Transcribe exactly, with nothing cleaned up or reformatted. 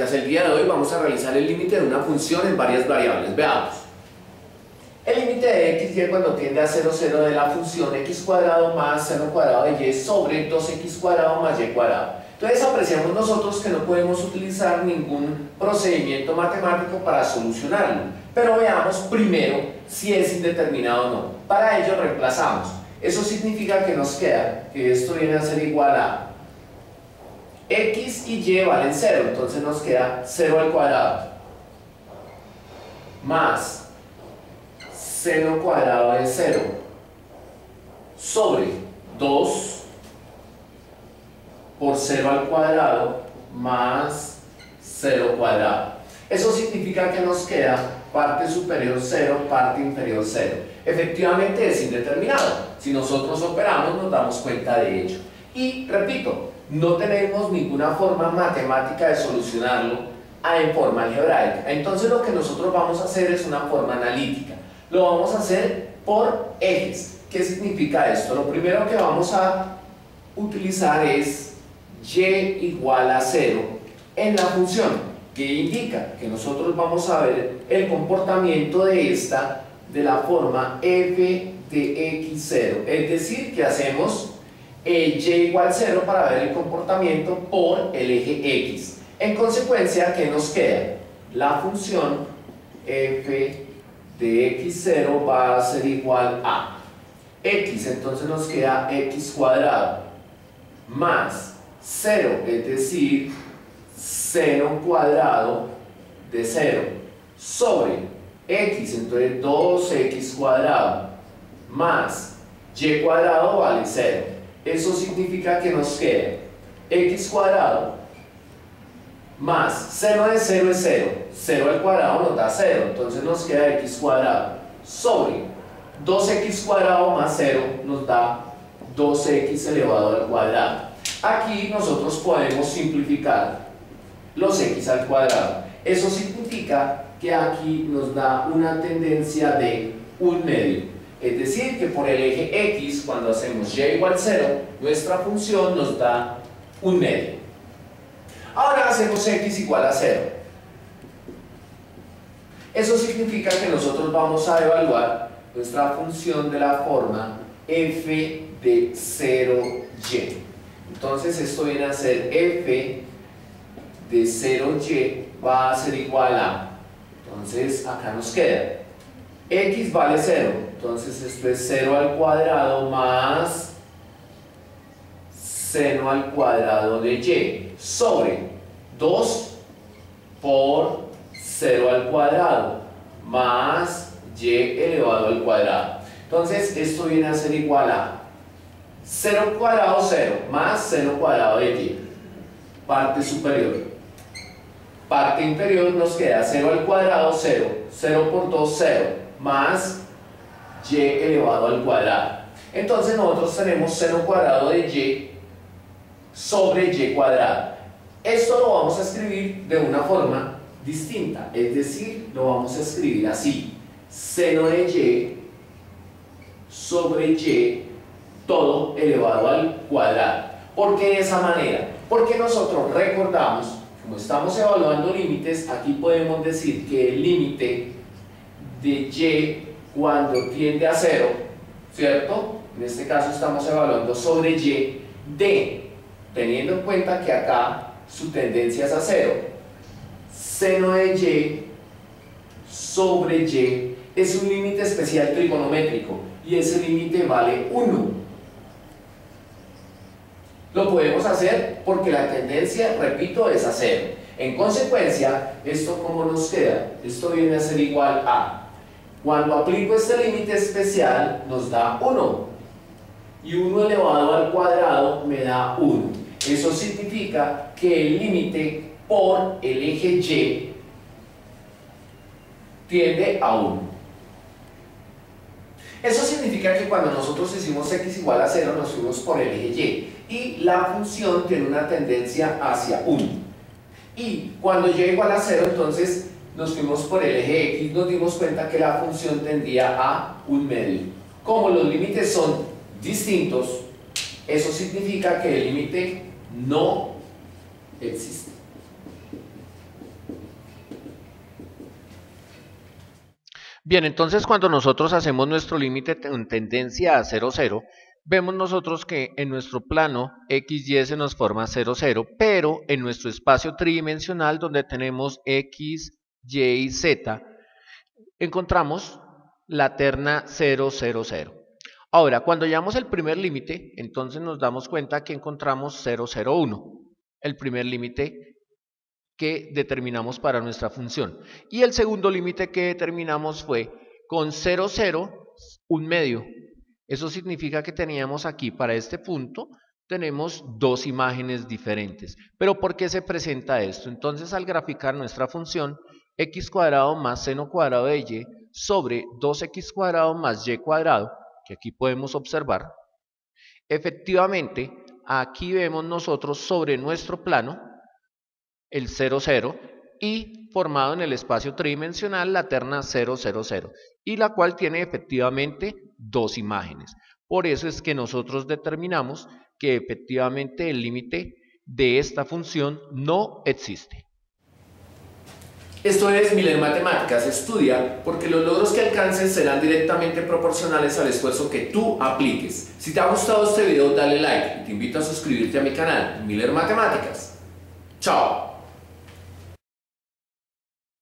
matemáticas. El día de hoy vamos a realizar el límite de una función en varias variables. Veamos. El límite de x y cuando tiende a cero, cero de la función x cuadrado más cero cuadrado de y sobre dos x cuadrado más y cuadrado. Entonces apreciamos nosotros que no podemos utilizar ningún procedimiento matemático para solucionarlo. Pero veamos primero si es indeterminado o no. Para ello reemplazamos. Eso significa que nos queda que esto viene a ser igual a x y y valen cero, entonces nos queda cero al cuadrado más seno cuadrado de cero sobre dos por cero al cuadrado más cero cuadrado. Eso significa que nos queda parte superior cero, parte inferior cero. Efectivamente es indeterminado. Si nosotros operamos nos damos cuenta de ello. Y repito, no tenemos ninguna forma matemática de solucionarlo en forma algebraica. Entonces lo que nosotros vamos a hacer es una forma analítica. Lo vamos a hacer por ejes. ¿Qué significa esto? Lo primero que vamos a utilizar es y igual a cero en la función, que indica que nosotros vamos a ver el comportamiento de esta de la forma f de x cero. Es decir, que hacemos Eh, y igual cero para ver el comportamiento por el eje x. En consecuencia, ¿qué nos queda? La función f de x cero va a ser igual a x, entonces nos queda x cuadrado más cero, es decir, seno cuadrado de cero sobre x, entonces dos x cuadrado más y cuadrado vale cero. Eso significa que nos queda x cuadrado más seno de cero es cero, cero al cuadrado nos da cero, entonces nos queda x cuadrado sobre dos x cuadrado más cero nos da dos x elevado al cuadrado. Aquí nosotros podemos simplificar los x al cuadrado. Eso significa que aquí nos da una tendencia de un medio. Es decir, que por el eje x, cuando hacemos y igual cero, nuestra función nos da un medio. Ahora hacemos x igual a cero. Eso significa que nosotros vamos a evaluar nuestra función de la forma f de cero y. Entonces esto viene a ser f de cero y va a ser igual a, entonces acá nos queda x vale cero, entonces esto es cero al cuadrado más seno al cuadrado de y sobre dos por cero al cuadrado más y elevado al cuadrado. Entonces esto viene a ser igual a cero cuadrado cero más seno cuadrado de y, parte superior. Parte inferior nos queda cero al cuadrado cero, cero por dos cero más y elevado al cuadrado. Entonces nosotros tenemos seno cuadrado de y sobre y cuadrado. Esto lo vamos a escribir de una forma distinta, es decir, lo vamos a escribir así: seno de y sobre y todo elevado al cuadrado. ¿Por qué de esa manera? Porque nosotros recordamos, como estamos evaluando límites, aquí podemos decir que el límite de y cuando tiende a cero, ¿cierto? En este caso estamos evaluando sobre y de, teniendo en cuenta que acá su tendencia es a cero, seno de y sobre y es un límite especial trigonométrico y ese límite vale uno. Lo podemos hacer porque la tendencia, repito, es a cero. En consecuencia, ¿esto cómo nos queda? Esto viene a ser igual a, cuando aplico este límite especial nos da uno y uno elevado al cuadrado me da uno. Eso significa que el límite por el eje y tiende a uno. Eso significa que cuando nosotros hicimos x igual a cero nos fuimos por el eje y y la función tiene una tendencia hacia uno. Y cuando y igual a cero entonces nos fuimos por el eje x, nos dimos cuenta que la función tendía a un medio. Como los límites son distintos, eso significa que el límite no existe. Bien, entonces cuando nosotros hacemos nuestro límite en tendencia a cero, cero, vemos nosotros que en nuestro plano X Y se nos forma cero, cero, pero en nuestro espacio tridimensional donde tenemos X, Y y Z, encontramos la terna cero, cero, cero. Ahora, cuando llevamos el primer límite, entonces nos damos cuenta que encontramos cero, cero, uno, el primer límite que determinamos para nuestra función. Y el segundo límite que determinamos fue con cero, cero, un medio. Eso significa que teníamos aquí para este punto, tenemos dos imágenes diferentes. ¿Pero por qué se presenta esto? Entonces al graficar nuestra función, x cuadrado más seno cuadrado de y sobre dos x cuadrado más y cuadrado, que aquí podemos observar, efectivamente aquí vemos nosotros sobre nuestro plano el cero, cero y formado en el espacio tridimensional la terna cero, cero, cero, y la cual tiene efectivamente dos imágenes. Por eso es que nosotros determinamos que efectivamente el límite de esta función no existe. Esto es Miller Matemáticas. Estudia porque los logros que alcances serán directamente proporcionales al esfuerzo que tú apliques. Si te ha gustado este video, dale like y te invito a suscribirte a mi canal Miller Matemáticas. Chao.